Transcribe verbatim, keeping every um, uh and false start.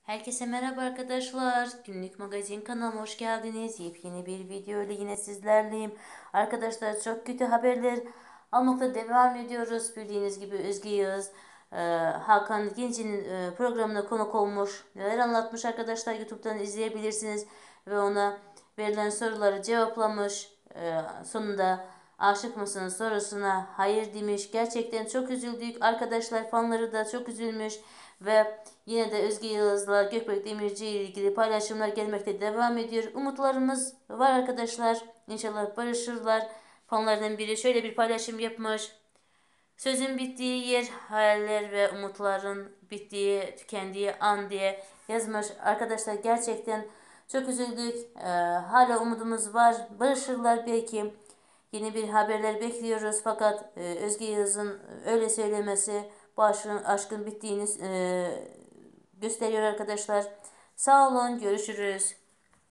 Herkese merhaba arkadaşlar. Günlük magazin kanalıma hoş geldiniz. Yepyeni bir video ile yine sizlerleyim. Arkadaşlar çok kötü haberler almakta devam ediyoruz. Bildiğiniz gibi Özge Yağız e, Hakan Genci'nin e, programına konuk olmuş. Neler anlatmış arkadaşlar, YouTube'dan izleyebilirsiniz. Ve ona verilen soruları cevaplamış. E, sonunda aşık mısın sorusuna hayır demiş. Gerçekten çok üzüldük. Arkadaşlar fanları da çok üzülmüş. Ve yine de Özge Yağız'la Gökbek Demirci ile ilgili paylaşımlar gelmekte devam ediyor. Umutlarımız var arkadaşlar. İnşallah barışırlar. Fanlardan biri şöyle bir paylaşım yapmış. Sözün bittiği yer, hayaller ve umutların bittiği, tükendiği an diye yazmış. Arkadaşlar gerçekten çok üzüldük. Ee, hala umudumuz var. Barışırlar belki. Yeni bir haberler bekliyoruz. Fakat e, Özge Yağız'ın öyle söylemesi bu aşkın, aşkın bittiğini e, gösteriyor arkadaşlar. Sağ olun. Görüşürüz.